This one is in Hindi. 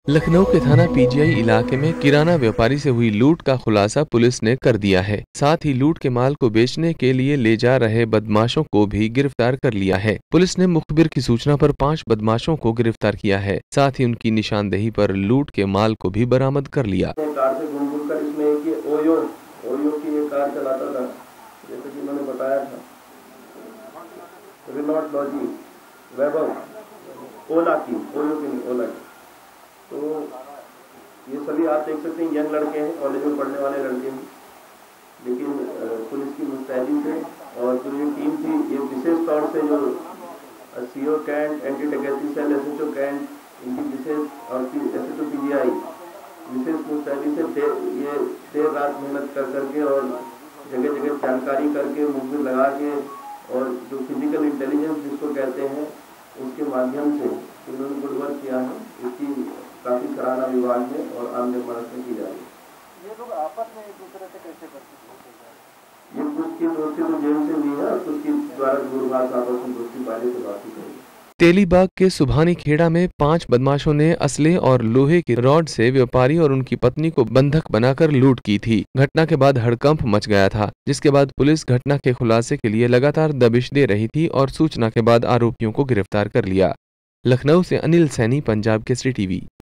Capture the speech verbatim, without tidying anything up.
लखनऊ के थाना पीजीआई इलाके में किराना व्यापारी से हुई लूट का खुलासा पुलिस ने कर दिया है। साथ ही लूट के माल को बेचने के लिए ले जा रहे बदमाशों को भी गिरफ्तार कर लिया है। पुलिस ने मुखबिर की सूचना पर पांच बदमाशों को गिरफ्तार किया है। साथ ही उनकी निशानदेही पर लूट के माल को भी बरामद कर लिया। कार से घूम घूम कर इसमें कि ओयो ओयो की एक कार चलाता था, जैसे कि मैंने बताया था। रिनॉट लॉजी वैभव ओला की ओयो की नहीं ओला की। तो ये सभी आप देख सकते हैं यंग लड़के हैं, कॉलेज में पढ़ने वाले लड़के हैं, लेकिन पुलिस की मुस्तैदी से और जो ये टीम थी ये विशेष तौर से जो CO cantt, anti dacoity cell, SHO cantt, इनकी विशेष और एसएचओ पीजीआई विशेष मुस्तैदी से देर ये देर रात मेहनत कर करके और जगह जगह जानकारी करके मुखबिर लगा के और जो फिजिकल इंटेलिजेंस जिसको कहते हैं उसके माध्यम से इन्होंने गुड वर्क किया है। इसकी काफी सराहना विभाग में और आम जनमानस में की जा रही है। ये लोग आपस में एक दूसरे से कैसे करते हैं? ये कुछ की दोस्ती तो जेल से हुई है और कुछ की द्वारा दूरभाष आपस में दोस्ती पहले से बात की। तेलीबाग के सुभानी खेड़ा में पांच बदमाशों ने असले और लोहे की रॉड से व्यापारी और उनकी पत्नी को बंधक बनाकर लूट की थी। घटना के बाद हड़कंप मच गया था, जिसके बाद पुलिस घटना के खुलासे के लिए लगातार दबिश दे रही थी और सूचना के बाद आरोपियों को गिरफ्तार कर लिया। लखनऊ से अनिल सैनी, पंजाब केसरी टीवी।